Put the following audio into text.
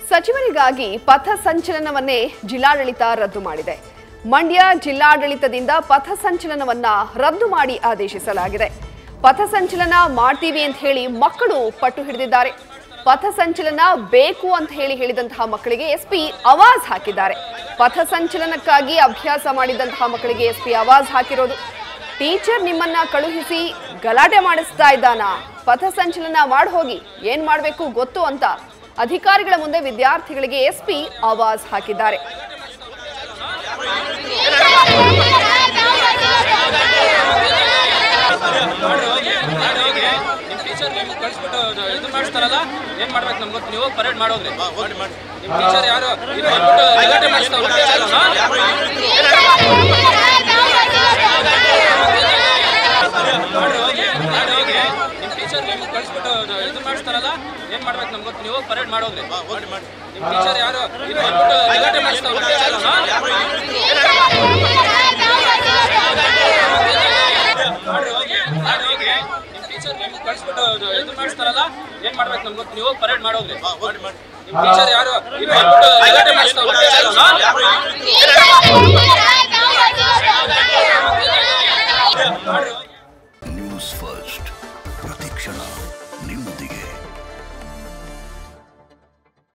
ಸಚಿವರಿಗಾಗಿ ಪಥ ಸಂಚಲನವನ್ನೇ ಜಿಲ್ಲಾಡಳಿತ ರದ್ದು ಮಾಡಿದೆ. ಮಂಡ್ಯ ಜಿಲ್ಲಾಡಳಿತದಿಂದ ಪಥ ಸಂಚಲನವನ್ನ ರದ್ದು ಮಾಡಿ ಆದೇಶಿಸಲಾಗಿದೆ. ಪಥ ಸಂಚಲನ ಮಾಡ್ತೀವಿ ಅಂತ ಹೇಳಿ ಮಕ್ಕಳು ಪಟ್ಟು ಹಿಡಿದಿದ್ದಾರೆ. ಪಥ ಸಂಚಲನ ಬೇಕು ಅಂತ ಹೇಳಿದಂತಹ ಮಕ್ಕಳಿಗೆ ಎಸ್ಪಿ ಆವಾಜ್ ಹಾಕಿದ್ದಾರೆ. ಪಥ ಸಂಚಲನಕ್ಕಾಗಿ ಅಭ್ಯಾಸ ಮಾಡಿದಂತಹ ಮಕ್ಕಳಿಗೆ ಎಸ್ಪಿ ಆವಾಜ್ ಹಾಕಿರೋದು. ಟೀಚರ್ ನಿಮ್ಮನ್ನ ಕಳುಹಿಸಿ ಗಲಾಟೆ ಮಾಡಿಸ್ತಾ ಇದ್ದಾನ, ಪಥ ಸಂಚಲನ ಮಾಡಿ ಹೋಗಿ, ಏನ್ ಮಾಡಬೇಕು ಗೊತ್ತು ಅಂತ ಅಧಿಕಾರಿಗಳ ಮುಂದೆ ವಿದ್ಯಾರ್ಥಿಗಳಿಗೆ ಎಸ್ಪಿ ಆವಾಜ್ ಹಾಕಿದ್ದಾರೆ. ಪರೇಡ್